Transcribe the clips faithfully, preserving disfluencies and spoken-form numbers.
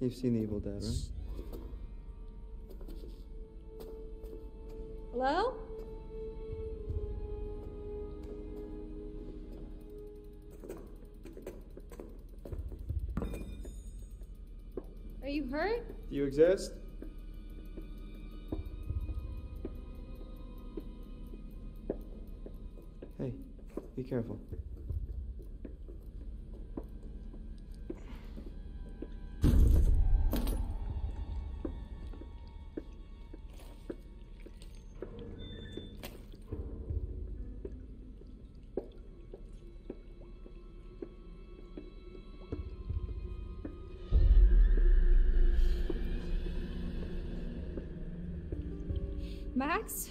You've seen The Evil Dead, right? Hello? Are you hurt? Do you exist? Hey, be careful. Max?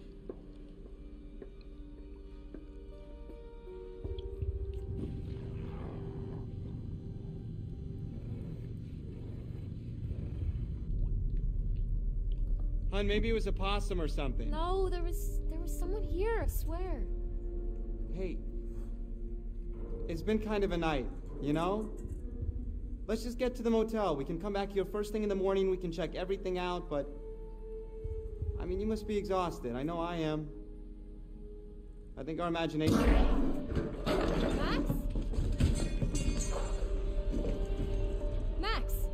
Hun, maybe it was a possum or something. No, there was there was someone here, I swear. Hey, it's been kind of a night, you know? Let's just get to the motel. We can come back here first thing in the morning, we can check everything out, but... I mean, you must be exhausted. I know I am. I think our imagination... Max? Max?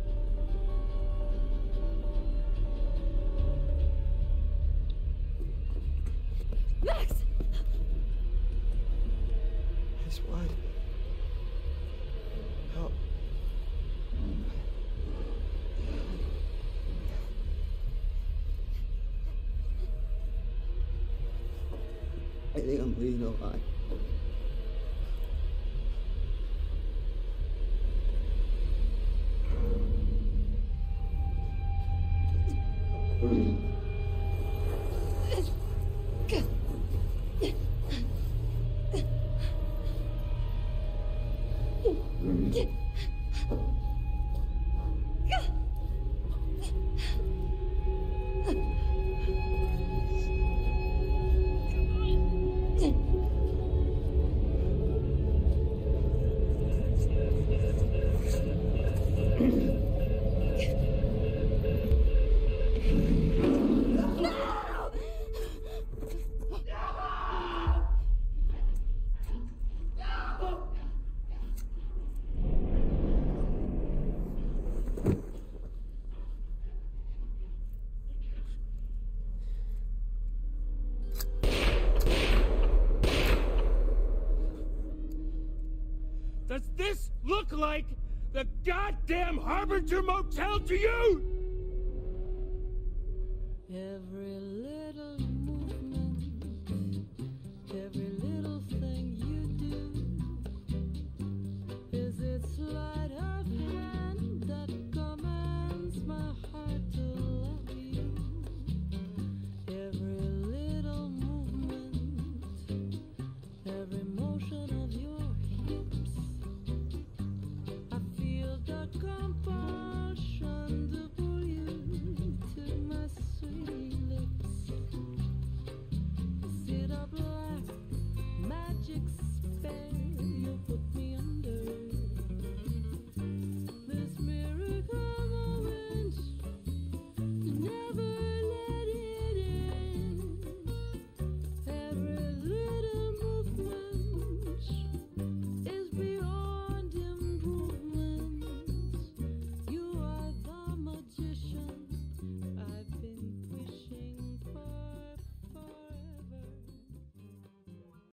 Max! His blood. Help. I think I'm bleeding a lot. Does this look like the goddamn Harbinger Motel to you? Every